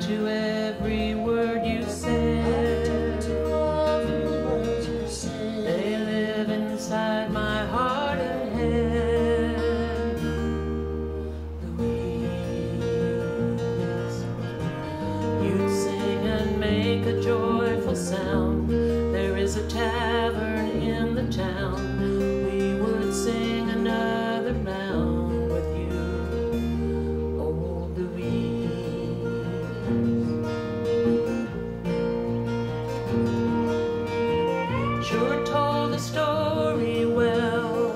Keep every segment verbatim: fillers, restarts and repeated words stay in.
to every word you said. They live inside my heart and head. Louise, you'd sing and make a joyful sound. There is a tavern in the town. We would sing another round with you, old Louise. Sure told the story well,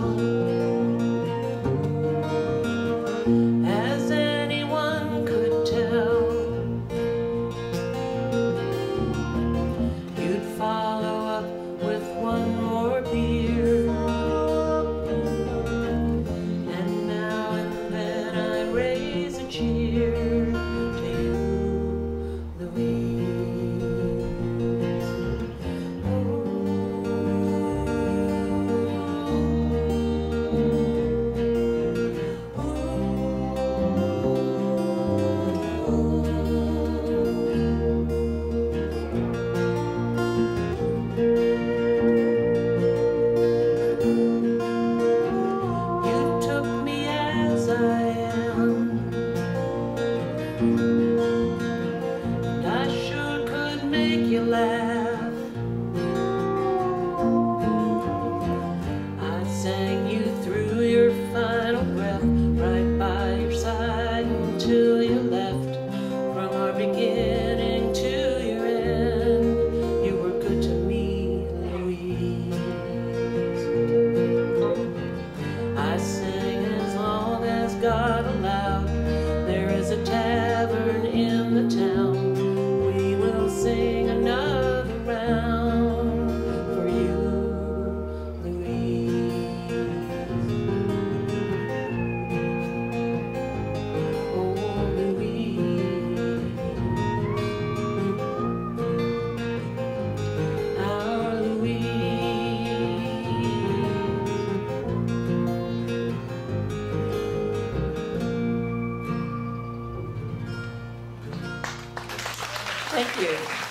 as anyone could tell. You'd follow up with one more beer, and now and then I raise a cheer to you, Louise. And I sure could make you laugh. I sang you through your final breath, right by your side until you left. From our beginning to your end, you were good to me, Louise. I sang as long as God allowed. There is a tavern in the town. We will sing another round for you, Louise. Oh, Louise. Our Louise. Thank you.